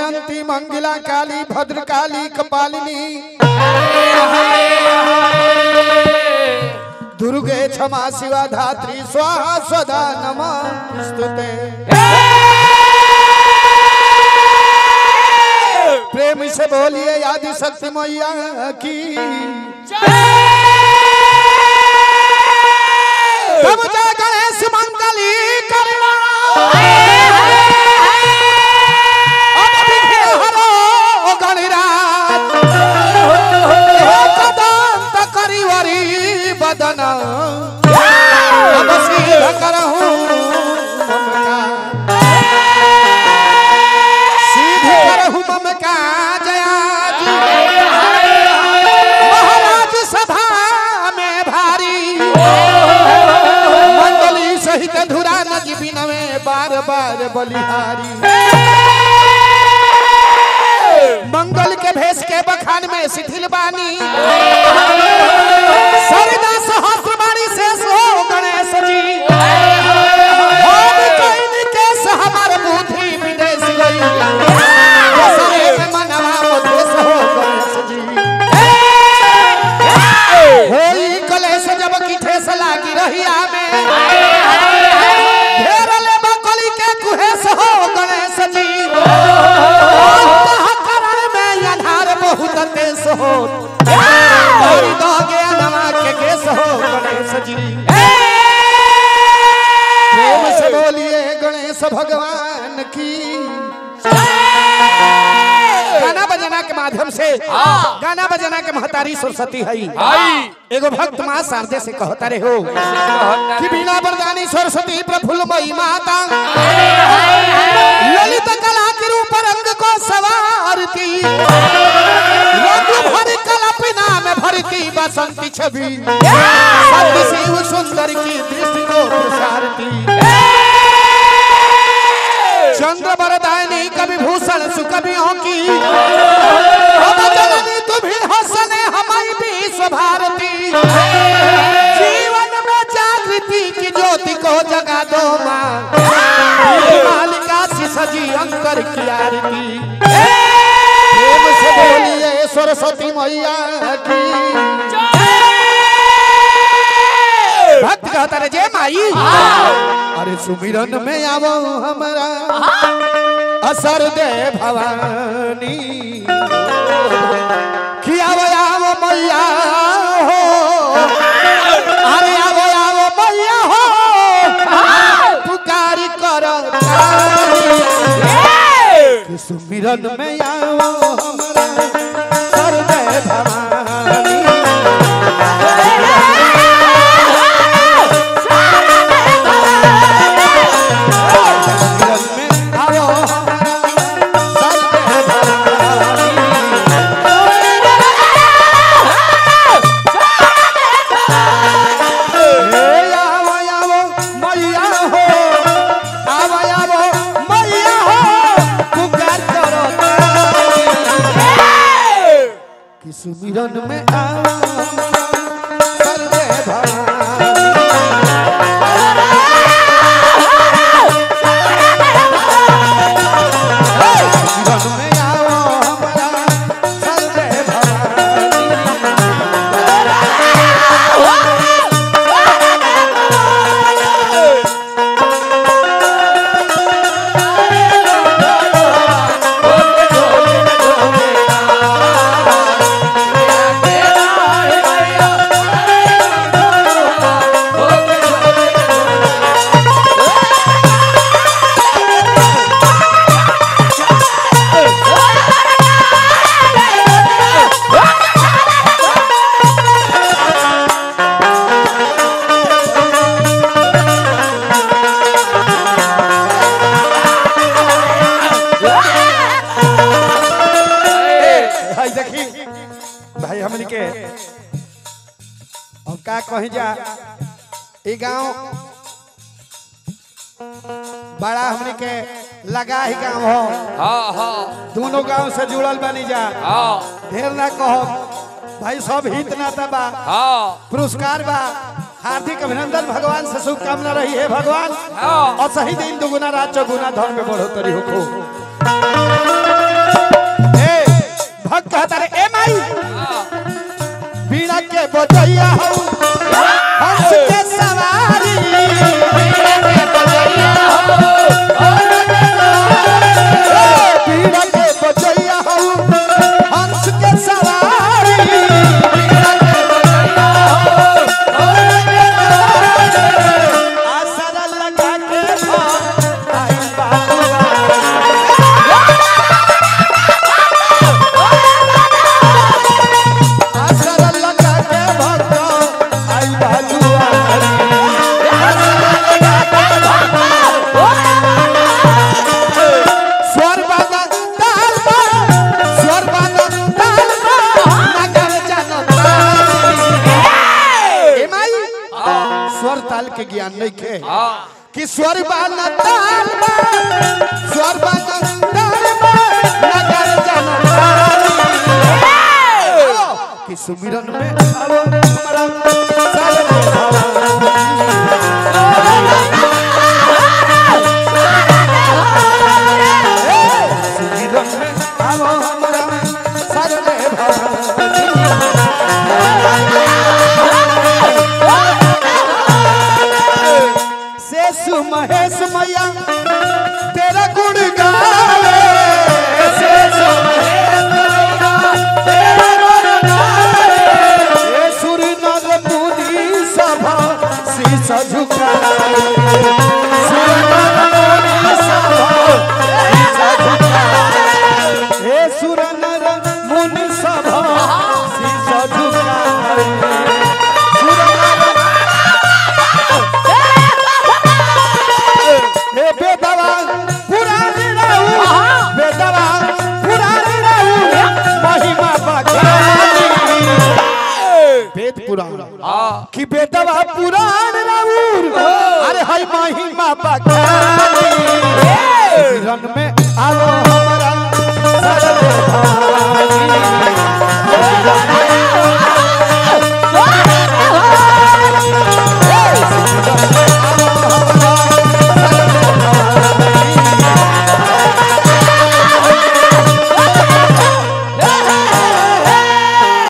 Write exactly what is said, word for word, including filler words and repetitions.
विद्यांती मंगला काली भद्रकाली कपालिनी दुर्गे क्षमा शिवा धात्री स्वाहा स्वधा नमस्तुते। प्रेम से बोलिए आदि शक्ति मैया की तब जय गणेश मंगली करवा अब विघ्न हरो गणराज कदंत करिवरी बदन अब सिद्ध करहूं सिद्ध करहूं मम का जया महाराज सभा में भारी मंडली सहित धुरा नदी बिनवे बार बार बलिहारी। मंगल के भेष के बखान में शिथिल बानी सरिदा सहस्रवाणी से सो गणेश जी हम कइन के हमार बुद्धि विदेश गई सरे में मनवा मधेश हो गणेश जी होई कलेश जब की ठेस लागी रहिया में घेर ले बकली के कुहेस हो गणेश जी बहुत तेज हो तोरी दोगे नमा के केस हो गणेश जी प्रेम से बोलिए गणेश भगवान की। गाना बजाना के माध्यम से गाना बजाना के महतारी सरस्वती है एगो भक्त मां शारदे से कहता रहे हो कि बिना वरदानी सरस्वती प्रफुल्लमयी माता ललित कला के रूप रंग को सवारती रंग भर कल्पना में भरती बसंती छवि सत्य शिव सुंदर की दृष्टि को प्रसारती चंद्र वरदायिनी कवि भूषण सुकवियों की जननी तुम्हें हसने हमारी विश्व भारती जीवन में जागृति की ज्योति को जगा दो माँ मालिका सी सजी अंकर की आरती प्रेम से बोलिए सरस्वती मैया की। भक्त कहता रे जय माई अरे सुमिरन में आवो हमारा असर दे भवानी कि आवो आवो मैया हो अरे आवो आवो मैया हो पुकारी करो कि सुमिरन में आवो हमारा असर दे भवानी सुमिरन में आओ सर्वे कहीं जा गाँव बड़ा हमने के लगा ही गाँव हो हाँ हाँ दोनों गाँव से जुड़ल बनी जा हाँ ढेर ना कहो भाई सब हित नाता बा हाँ पुरस्कार बा हार्दिक अभिनंदन भगवान से शुभकामना रही है भगवान हाँ और सही दिन दुगुना रात चौगुना धन में बढ़ोतरी हो। के बजैया हो हंस के सवारी बीड़ा के बजैया हो बीड़ा के बजैया हो हंस के सवारी बीड़ा के बजैया हो आसरा लगा के आई बाबा स्वर ताल के ज्ञान नहीं के कि स्वर बाना ताल बा स्वर बाना ताल बा नगर जनता कि सुमिरन में आओ हमारा सारे सुमिरन में आओ हमारा सारे महेश मैया तेरा गुण गावे शेषु महेश मैया तेरा गुण गावे सुर नर मुनि सभा शीश झुकाए सुर नर मुनि सभा शीश झुकाए हे सुर नर मुनि सभा शीश झुकाए बेदवा पुरानी रहू बेदवा पुरानी रहू महिमा बखानी वेद पुराण कि बेदवा पुराण रहू अरे हाय महिमा बखानी रन में